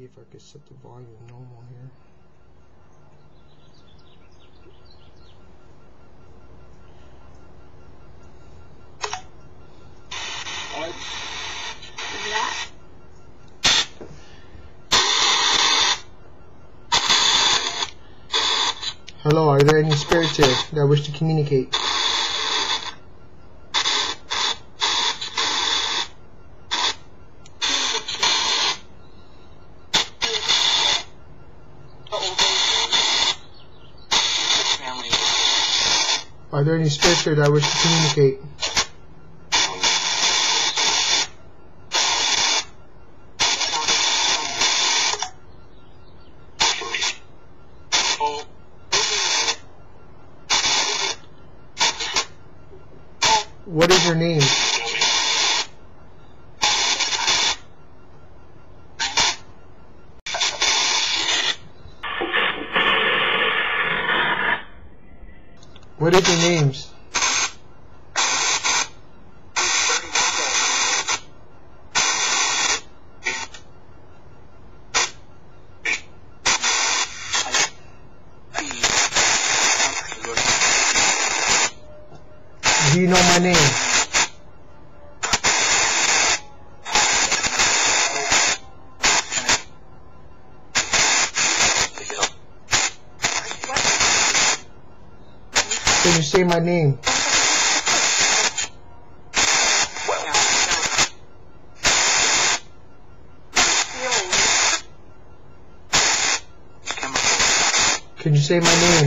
see if I can set the volume normal here. Hello, are there any spirits here that wish to communicate? Are there any spirits here that wish to communicate? What is your name? What is your names? Do you know my name? Can you say my name? Can you say my name?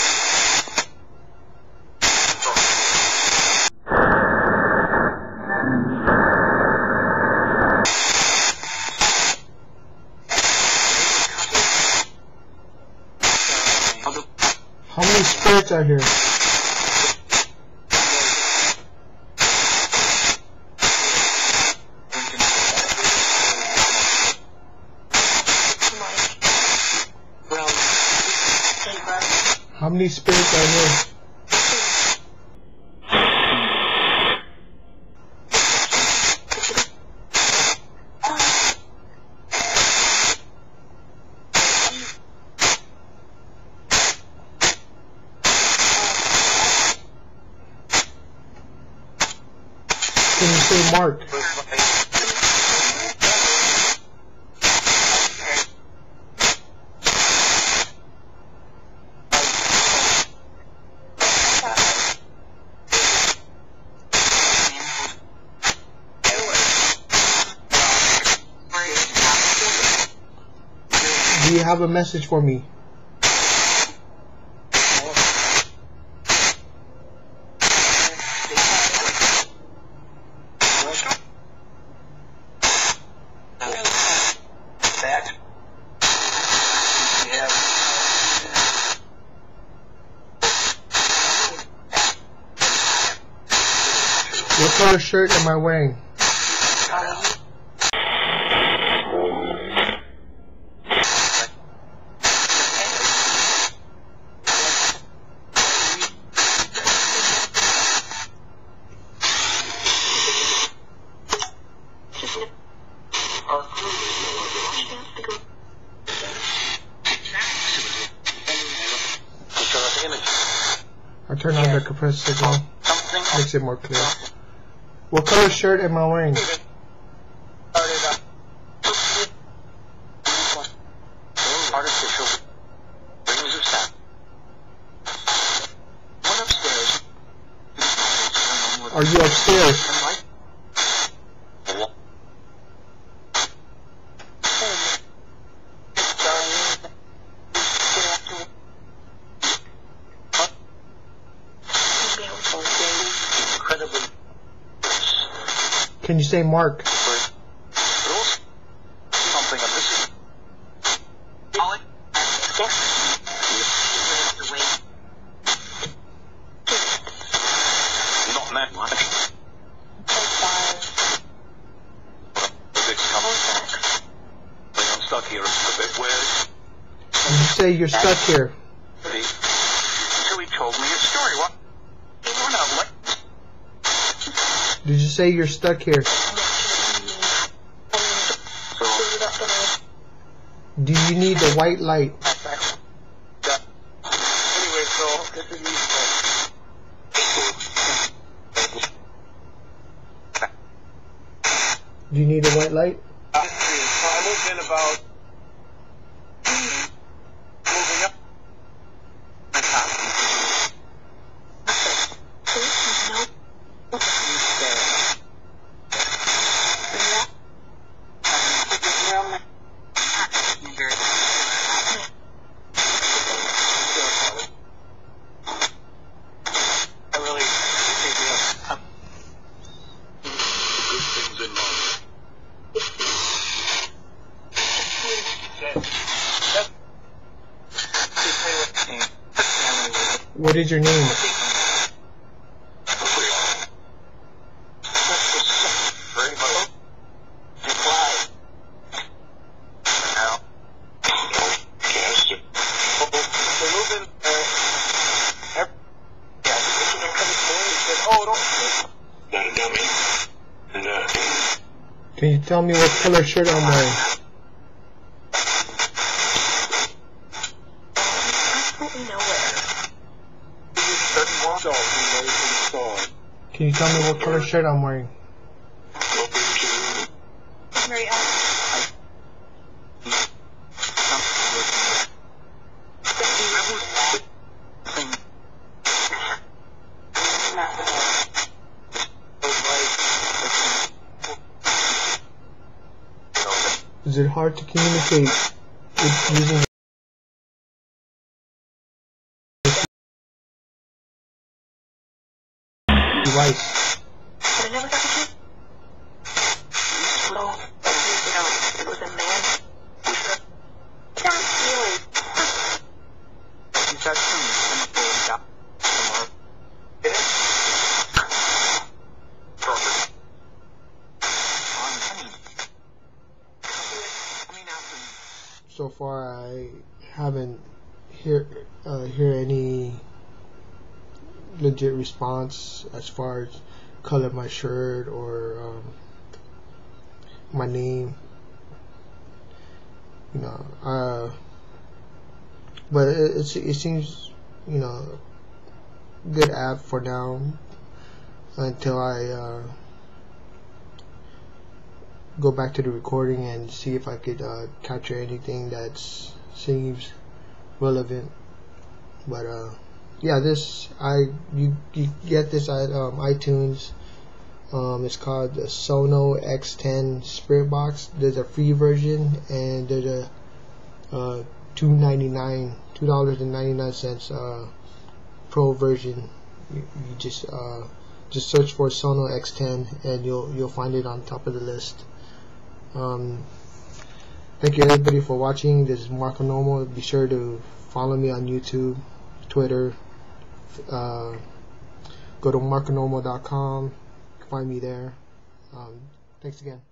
How many spirits are here? How many spirits are here? Can you say Mark? Do you have a message for me? What color shirt am I wearing? I turn on the compressed signal. Makes it more clear. What color shirt am I wearing? Are you upstairs? Can you say Mark? You say you're stuck here. Until he told me his story. What? Did you say you're stuck here? Do you need the white light? Anyway, so this is me. Do you need a white light? I moved in about moving up. What is your name? Can you tell me what color shirt I'm wearing? Can you tell me what color shirt I'm wearing? Is it hard to communicate with using device? So far, I haven't hear any legit response as far as color of my shirt or my name. You know, but it seems, you know, good app for now until I go back to the recording and see if I could capture anything that seems relevant. But yeah, you get this at iTunes. It's called the Sono X10 Spirit Box. There's a free version and there's a $2.99 pro version. You just search for Sono X10 and you'll find it on top of the list. Thank you everybody for watching. This is Marco Normal. Be sure to follow me on YouTube, Twitter. Go to marconormal.com. Find me there. Thanks again.